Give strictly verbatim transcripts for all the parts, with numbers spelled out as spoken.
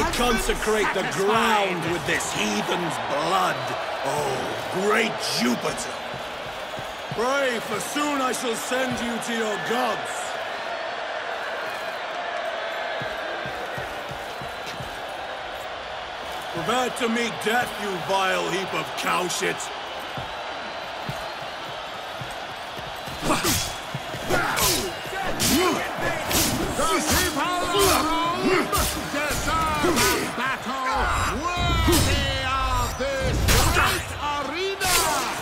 consecrate the ground with this heathen's blood. Oh, great Jupiter! Pray, for soon I shall send you to your gods. Prepare to meet death, you vile heap of cow shit. The people of Rome deserve a battle worthy of this great arena!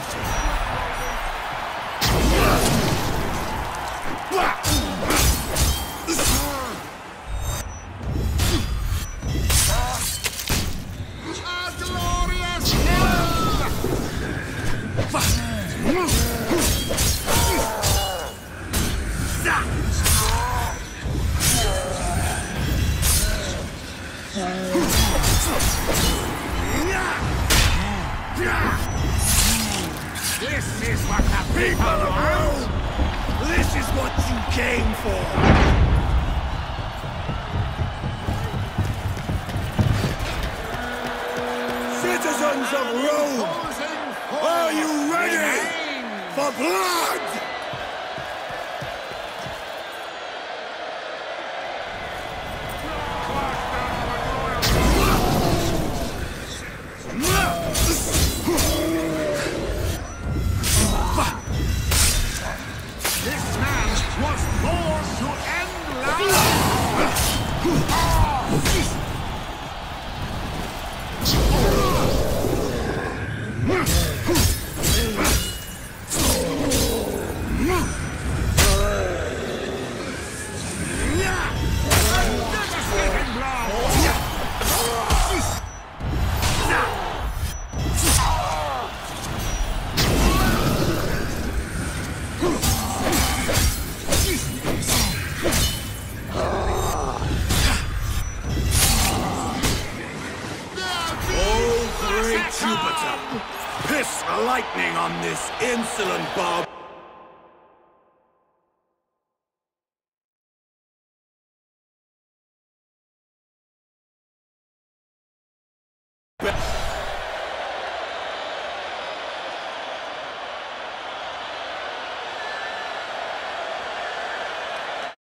A glorious end! This is what the people want! This is what you came for! Citizens of Rome! Are you ready for blood? This man was born to end life! Jupiter! Piss lightning on this insolent barb!